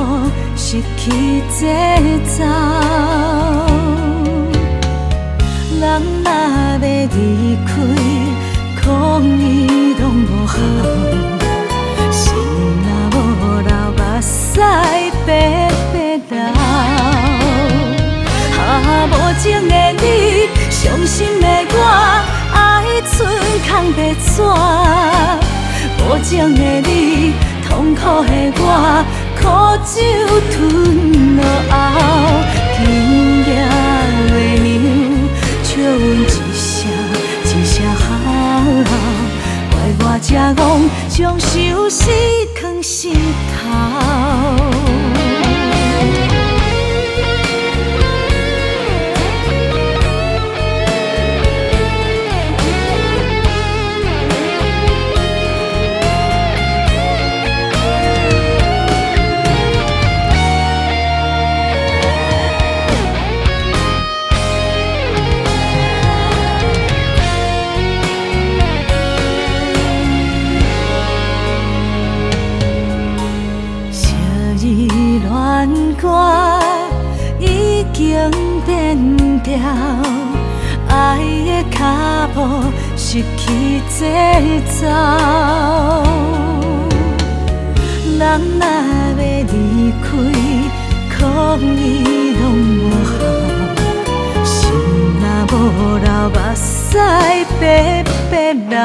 失去节奏。人若要离开，空伊拢无效。心若无流，目屎白白流。无情的你，伤心的我，爱剩空白纸。无情的你，痛苦的我，苦酒吞落喉。今夜月娘，笑阮一声一声好，怪我这戆，将相思藏心头。歌已经变调，爱的脚步失去节奏。人若要离开，空伊拢无效。心若无流，目屎白白流。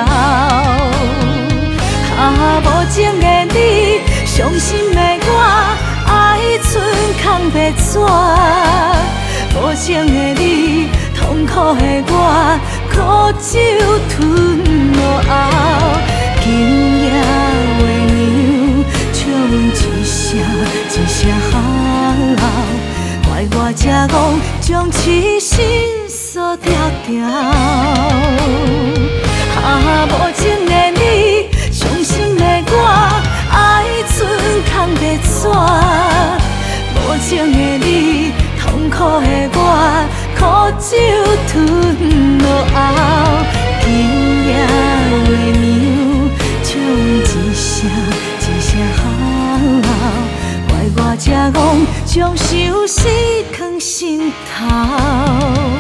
无情的你，伤心的我，爱剩空白纸。无情的你，痛苦的我，苦酒吞落喉。今夜月娘，笑阮一声一声好，怪我这戆，将痴心锁条条。无情的你，伤心的我，爱剩空白纸。无情的你，痛苦的我，苦酒吞落喉。今夜月娘，笑阮一声一声好，怪我这戆，将相思藏心头。